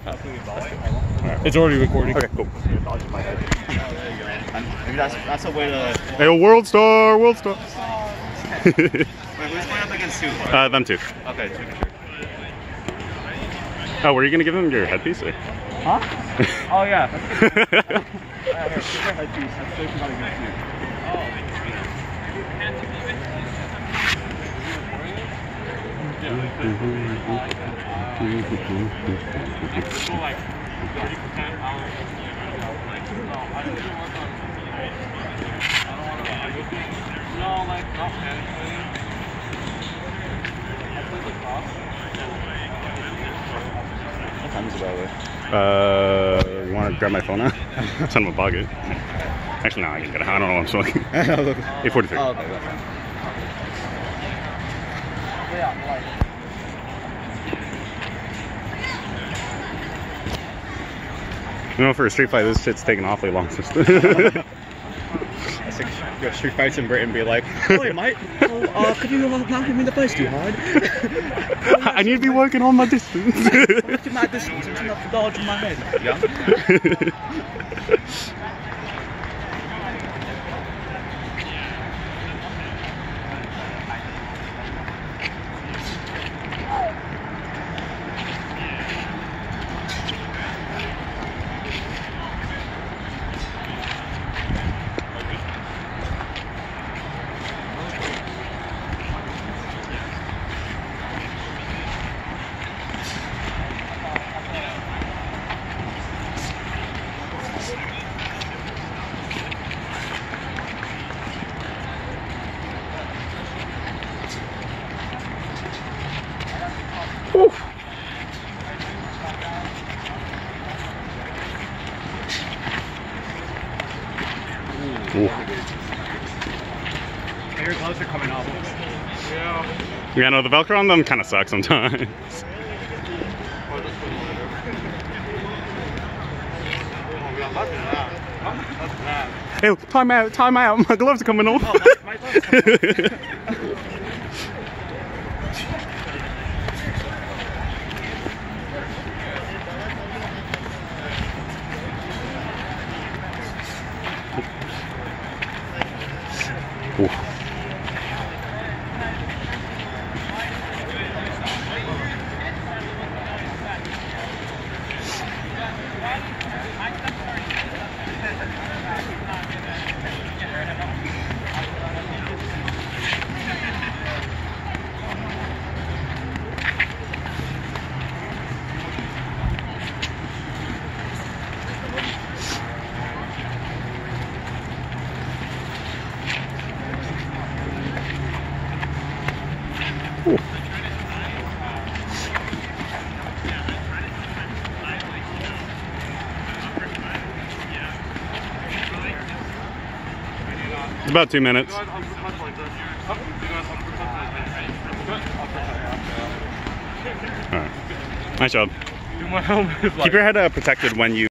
Right. It's already recording. Okay, cool. Maybe that's a way to. Hey, world star, world star. Wait, who's going up against who? Them two. Okay, two. Oh, were you gonna give them your headpiece? Or? Huh? Oh yeah. Here's your headpiece. That's so about against you. What time is it, by the way? You want to grab my phone now? It's in my pocket. Actually, no, I can get it. I don't know what I'm smoking. 8:43. Oh, okay, that's fine. You know, for a street fight, this shit's taking awfully long. That's like, go street fights in Britain, be like, "Oi, mate, could you not hit me in the face too hard?" I need to be working on my distance. Working my distance, it's enough to dodge in my head. Yeah. Your gloves are coming off. Yeah, no, the Velcro on them kind of sucks sometimes. Hey, time out, my gloves are coming off. Oh, my gloves are coming off. Oof. It's about 2 minutes. Alright. Nice job. Keep your head protected when you